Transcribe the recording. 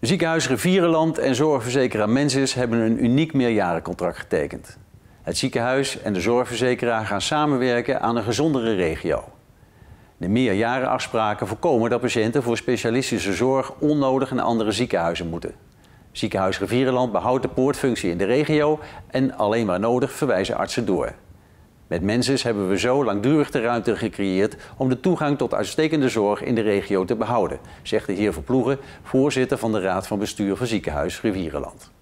Ziekenhuis Rivierenland en zorgverzekeraar Mensis hebben een uniek meerjarencontract getekend. Het ziekenhuis en de zorgverzekeraar gaan samenwerken aan een gezondere regio. De meerjarenafspraken voorkomen dat patiënten voor specialistische zorg onnodig naar andere ziekenhuizen moeten. Ziekenhuis Rivierenland behoudt de poortfunctie in de regio en alleen waar nodig verwijzen artsen door. Met Mensis hebben we zo langdurig de ruimte gecreëerd om de toegang tot uitstekende zorg in de regio te behouden, zegt de heer Verploegen, voorzitter van de Raad van Bestuur van Ziekenhuis Rivierenland.